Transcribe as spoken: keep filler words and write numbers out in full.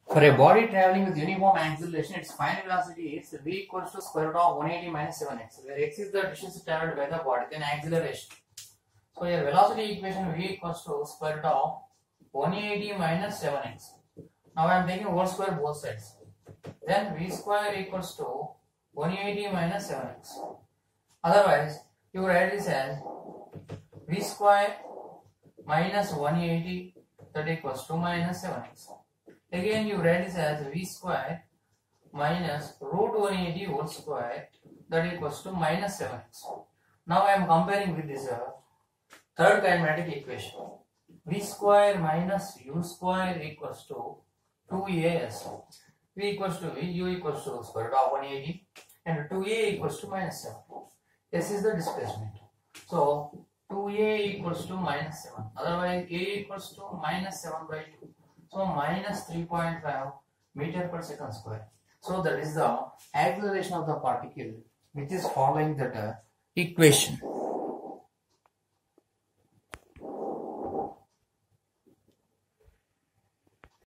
For a body traveling with uniform acceleration, its final velocity is v equals to square root of one eighty minus seven x, where x is the distance traveled by the body, then acceleration. So your velocity equation v equals to square root of one eighty minus seven x. Now I am taking whole square both sides. Then v square equals to one eighty minus seven x. Otherwise, you write this as v square minus one eighty, that equals to minus seven x. Again, you write this as v square minus root one eighty whole square, that equals to minus seven x. Now I am comparing with this uh, third kinematic equation. V square minus u square equals to two a s. V equals to v, u equals to square root of one eighty, and two a equals to minus seven. S is the displacement. So two a equals to minus seven. Otherwise, a equals to minus seven by two. So minus three point five meter per second square. So that is the acceleration of the particle, which is following that uh, equation.